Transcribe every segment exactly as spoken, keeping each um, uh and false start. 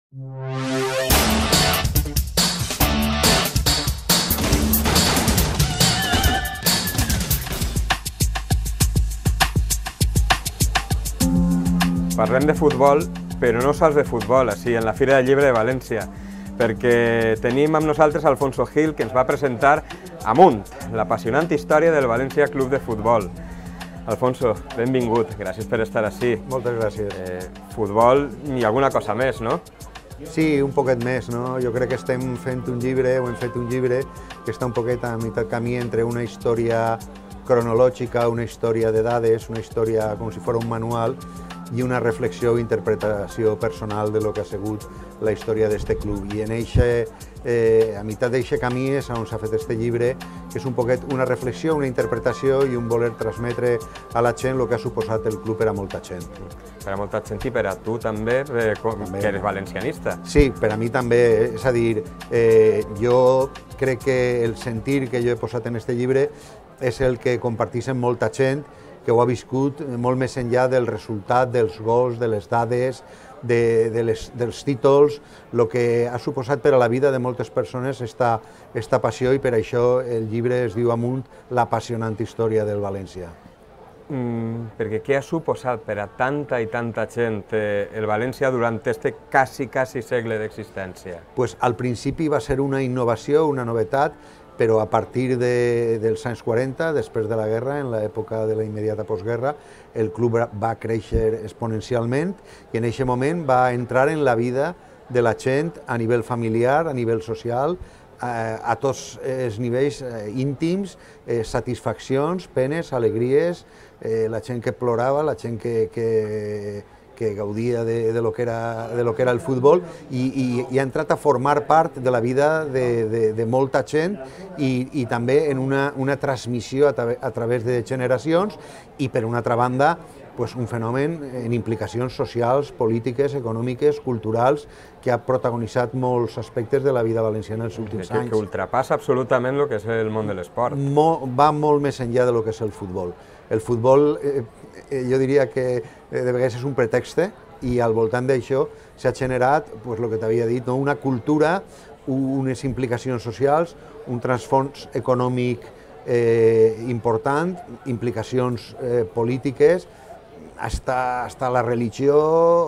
Parlem de futbol, però no sols de futbol, així, en la Fira del Llibre de València, perquè tenim amb nosaltres Alfonso Gil, que ens va presentar Amunt, l'apassionant història del València Club de Futbol. Alfonso, benvingut, gràcies per estar ací. Moltes gràcies. Eh, futbol i alguna cosa més, no? Sí, un poquet més, no? Jo crec que estem fent un llibre, o hem fet un llibre, que està un poquet a meitat camí entre una història cronològica, una història de dades, una història com si fos un manual, i una reflexió o interpretació personal de lo que ha sigut la història d'este club. I en eixe, eh, a meitat d'eixe camí és on s'ha fet este llibre, que és un poquet una reflexió, una interpretació i un voler transmetre a la gent el que ha suposat el club per a molta gent. Per a molta gent i per a tu també, eh, com, també. Que eres valencianista. Sí, per a mi també, és a dir, eh, jo crec que el sentir que jo he posat en este llibre és el que compartís amb molta gent que ho ha viscut molt més enllà del resultat, dels gols, de les dades, de, de les, dels títols, el que ha suposat per a la vida de moltes persones esta, esta passió, i per això el llibre es diu Amunt, l'apassionant història del València. Mm, perquè què ha suposat per a tanta i tanta gent eh, el València durant este quasi, quasi segle d'existència? Pues al principi va ser una innovació, una novetat, però a partir de, dels anys quaranta, després de la guerra, en l'època de la immediata postguerra, el club va créixer exponencialment i en aquest moment va entrar en la vida de la gent a nivell familiar, a nivell social, a, a tots els nivells eh, íntims, eh, satisfaccions, penes, alegries, eh, la gent que plorava, la gent que, que, que gaudia de, de, lo que era, de lo que era el futbol, i, i, i ha entrat a formar part de la vida de, de, de molta gent i, i també en una, una transmissió a, tra a través de generacions, i per una altra banda pues, un fenomen en implicacions socials, polítiques, econòmiques, culturals, que ha protagonitzat molts aspectes de la vida valenciana els últims que, anys. Que ultrapassa absolutament el que és el món de l'esport. Va molt més enllà de lo que és el futbol. El futbol, eh, jo diria que eh, de vegades és un pretext, i al voltant d'això s'ha generat, pues, el que t'havia dit, no? Una cultura, unes implicacions socials, un trasfons econòmic eh, important, implicacions eh, polítiques, hasta, hasta la religió,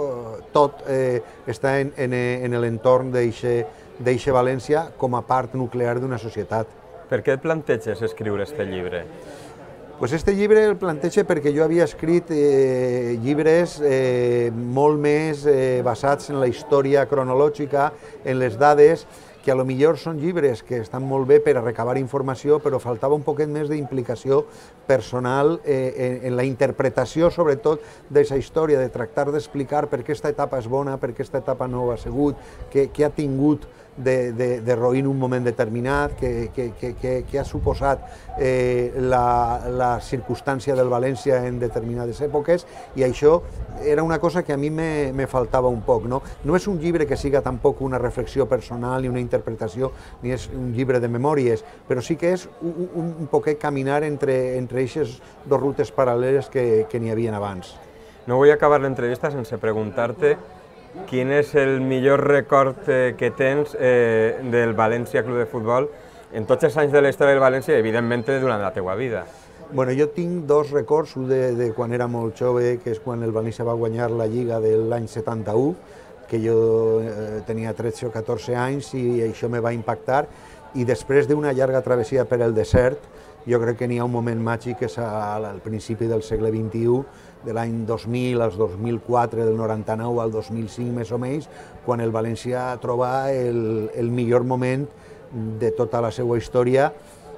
tot eh, està en, en, en l'entorn d'eixe València com a part nuclear d'una societat. Per què et planteges escriure este llibre? Pues este llibre el planteja perquè jo havia escrit eh, llibres eh, molt més eh, basats en la història cronològica, en les dades, que a lo millor són llibres que estan molt bé per a recabar informació, però faltava un poquet més d'implicació personal eh, en, en la interpretació, sobretot, d'aquesta història, de tractar d'explicar per què aquesta etapa és bona, per què aquesta etapa no ho ha sigut, què, què ha tingut de, de, de roïn un moment determinat, què, què, què, què, què ha suposat eh, la, la circumstància del València en determinades èpoques, i això era una cosa que a mi me, me faltava un poc. No? No és un llibre que siga tampoc una reflexió personal ni una interpretació, ni és un llibre de memòries, però sí que és un, un, un poquet caminar entre, entre aquestes dues rutes paral·leles que, que n'hi havia abans. No vull acabar l'entrevista sense preguntar-te quin és el millor record eh, que tens eh, del València Club de Futbol en tots els anys de la història del València i, evidentment, durant la teua vida. Bueno, jo tinc dos records, un de, de quan era molt jove, que és quan el València va guanyar la Lliga de l'any setanta-u, que jo eh, tenia tretze o catorze anys i això me va impactar, i després d'una llarga travessia per el desert, jo crec que n'hi ha un moment màgic que és al principi del segle vint-i-u, de l'any dos mil al dos mil quatre, del noranta-nou al dos mil cinc més o menys, quan el València troba el, el millor moment de tota la seva història,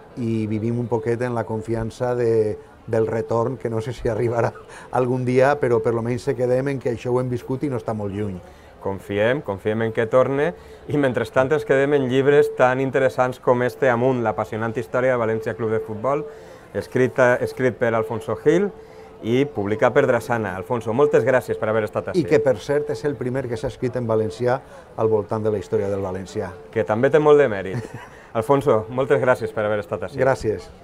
i vivim un poquet en la confiança de, del retorn, que no sé si arribarà algun dia, però per almenys se quedem en que això ho hem viscut i no està molt lluny. Confiem, confiem en que torne, i mentrestant ens quedem en llibres tan interessants com este Amunt, l'apassionant història del València Club de Futbol, escrit, escrit per Alfonso Gil i publicat per Drassana. Alfonso, moltes gràcies per haver estat ací. I que, per cert, és el primer que s'ha escrit en valencià al voltant de la història del València. Que també té molt de mèrit. Alfonso, moltes gràcies per haver estat ací. Gràcies.